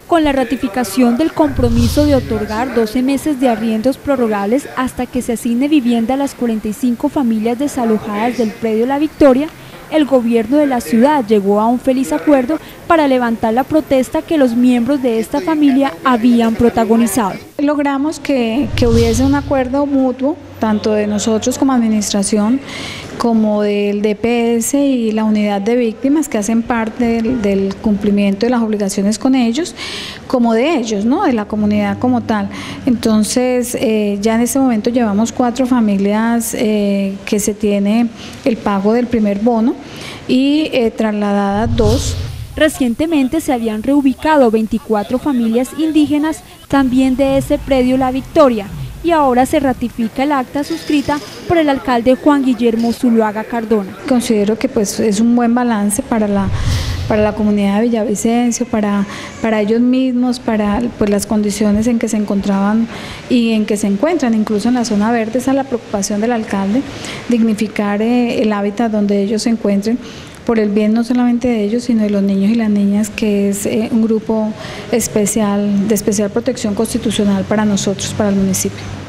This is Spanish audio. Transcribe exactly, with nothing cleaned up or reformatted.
Con la ratificación del compromiso de otorgar doce meses de arriendos prorrogables hasta que se asigne vivienda a las cuarenta y cinco familias desalojadas del predio La Victoria, el gobierno de la ciudad llegó a un feliz acuerdo para levantar la protesta que los miembros de esta familia habían protagonizado. Logramos que, que hubiese un acuerdo mutuo, tanto de nosotros como administración, como del D P S y la unidad de víctimas que hacen parte del, del cumplimiento de las obligaciones con ellos, como de ellos, ¿no?, de la comunidad como tal. Entonces, eh, ya en este momento llevamos cuatro familias eh, que se tiene el pago del primer bono y eh, trasladadas dos. Recientemente se habían reubicado veinticuatro familias indígenas también de ese predio La Victoria, y ahora se ratifica el acta suscrita por el alcalde Juan Guillermo Zuluaga Cardona. Considero que pues es un buen balance para la, para la comunidad de Villavicencio, para, para ellos mismos, para pues, las condiciones en que se encontraban y en que se encuentran, incluso en la zona verde. Esa es la preocupación del alcalde, dignificar eh, el hábitat donde ellos se encuentren, por el bien no solamente de ellos, sino de los niños y las niñas, que es eh, un grupo especial, de especial protección constitucional para nosotros, para el municipio.